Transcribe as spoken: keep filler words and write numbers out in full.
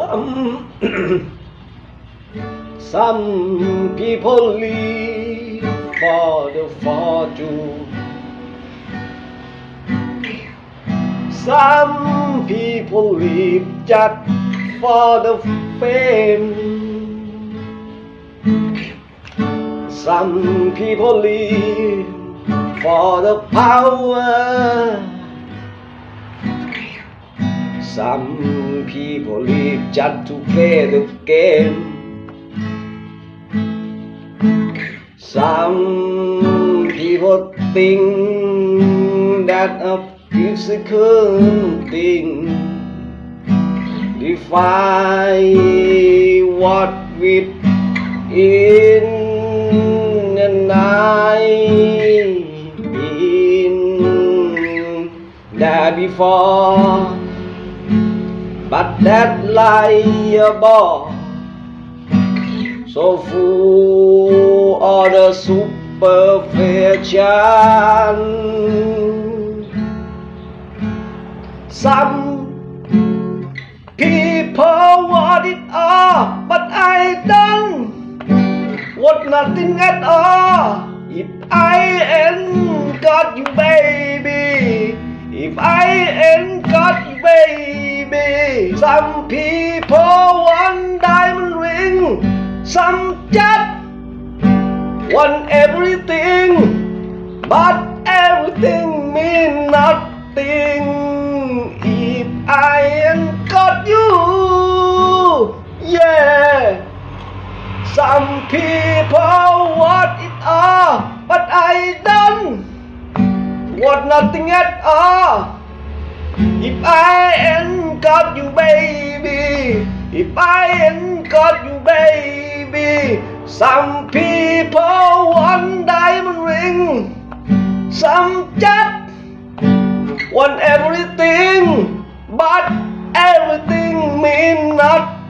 Some some people live for the fortune. Some people live just for the fame. Some people live for the power. Some people live just to play the game. Some people think that a physical thing define what within and I been there before. But that liable, so full of the superficial. Some people want it all, but I don't want nothing at all. If I ain't got you, baby, if I ain't got you, baby. Some people want diamond ring, some just want everything, but everything mean nothing if I ain't got you. Yeah. Some people want it all, but I don't want nothing at all. If I ain't got you, baby, if I ain't got you, baby. Some people want diamond ring, some just want everything, but everything mean nothing.